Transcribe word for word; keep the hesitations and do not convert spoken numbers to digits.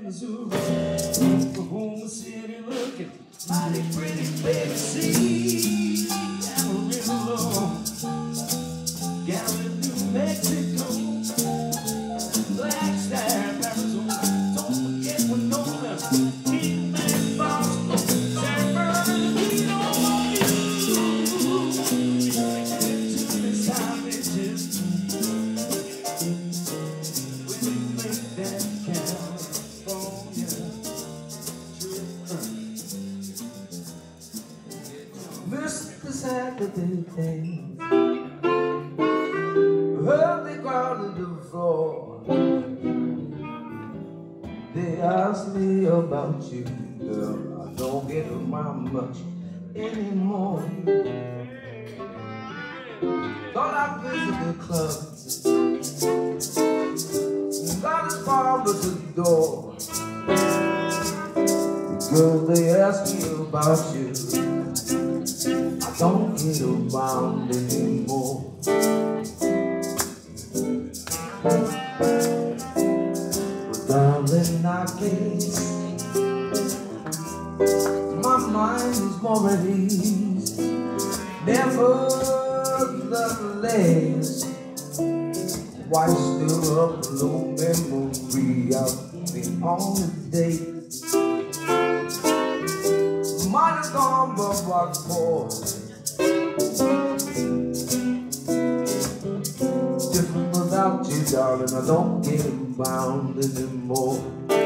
Missouri, Oklahoma City, looking mighty pretty, baby. See, Amarillo, Gallup, New Mexico, Flagstaff, Arizona. Don't forget Winona, Kingman, Boston, San Bernardino. To the savages, when we make that California trip. Mister Saturday things, early ground in the floor. They ask me about you, girl. I don't get around much anymore. Thought I visited clubs, got as far as the door. Girl, they ask me about you, I don't get around anymore. Darling, I guess my mind is more at ease. Nevertheless, why still up a low memory of the only day? Might have gone, but what for? Different without you, darling, I don't get around anymore.